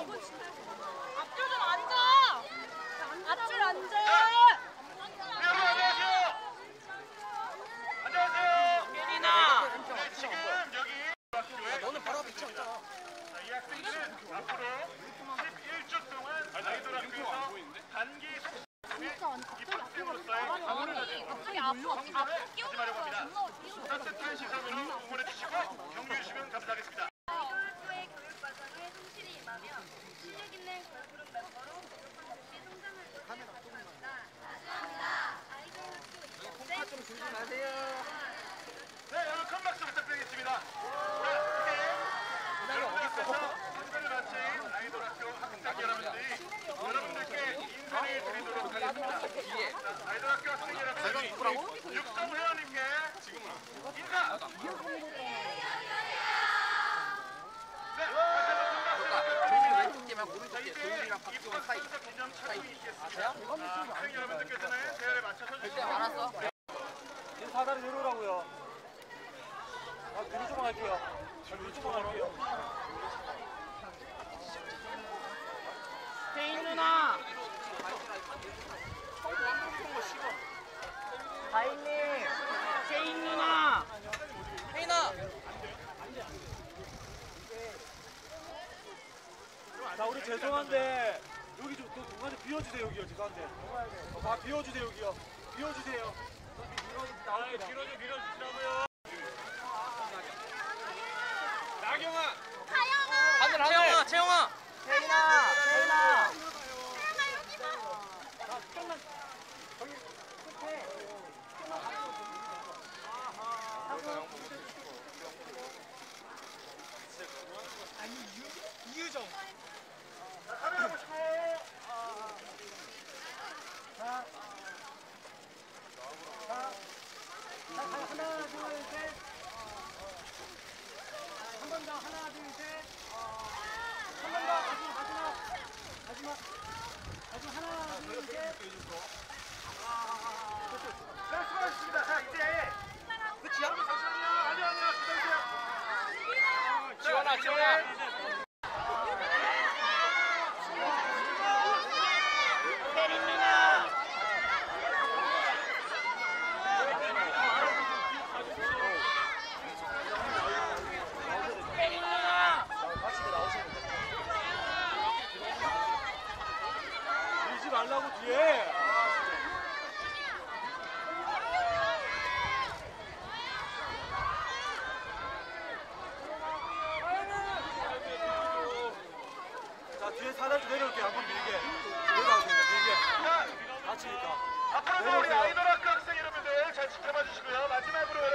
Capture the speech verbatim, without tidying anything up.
앞줄 좀 앉아. 앞줄 앉아. 여러분 안녕하세요. 안녕하세요. 예린아. 네, 지금 여기 학교에 너는 바로 앞에 있잖아. 자, 이 학생들은 앞으로 십일 주 동안 아이돌 학교에서 단기 입학생으로서의 강의를 가지고 갑자기 앞으로 앞으로 하지마려고 합니다. 따뜻한 시선으로 응원해 주시고 격려해 주시면 감사하겠습니다. 아이돌 학교의 교육 과정에 성실히 임하며 실력 있는 걸그룹 멤버로 부족함 없이 성장할 것을 바랍니다. 감사합니다. 아이돌 학교 입학생 좀 주지 마세요. 네, 여러분 큰 박수 부탁드리겠습니다. 자, 이제 여러분들 앞에서 인사를 마친 아이돌 학교 학생 여러분들이 여러분들께 인사를 드리도록 하겠습니다. 자, 아이돌 학교 학생 여러분, 육성 회원님께 인사! 네, 다시 한번 큰 박수 부탁드립니다. 자, 이제 입학 선서 기념 촬영이 있겠습니다. 아, 학생 여러분들께서는 대열에 맞춰서 주시면 알았어. 사다리 내려오라고요. 아, 그리 좀 할게요. 그리 좀 할게요. 혜인 누나. 다인님. 혜인 누나. 혜인아. 자, 우리 죄송한데 여기 좀 그 공간 좀 비워주세요. 여기요. 죄송한데. 어, 다 비워주세요. 여기요. 비워주세요. 아, 뒤로 좀 밀어주시라고요. 나경아. 하늘 하늘. 채영아 채영아. 혜인아 혜인아. 자, 조금만 저기 끝에 이유정. 자, 카메라 보시고. 자, 자, 자, 하나, 둘, 셋. 한 번 더, 하나, 둘, 셋. 한 번 더, 마지막, 마지막. 마지막. 마지막, 하나, 둘, 셋. 자, 수고하셨습니다. 자, 이제. 끝이야? 잠시만요. 아니요, 아니요. 기다리세요. 지원아 지원아. 혜린 누나. 혜린 누나. 밀지 말라고 뒤에. 자, 뒤에 사다리 좀 내려올게요. 한번 밀게. 내려가겠습니다. 밀게. 다치니까. 앞으로도 우리 아이돌 학교 학생 여러분들 잘 지켜봐 주시고요. 마지막으로 여러분.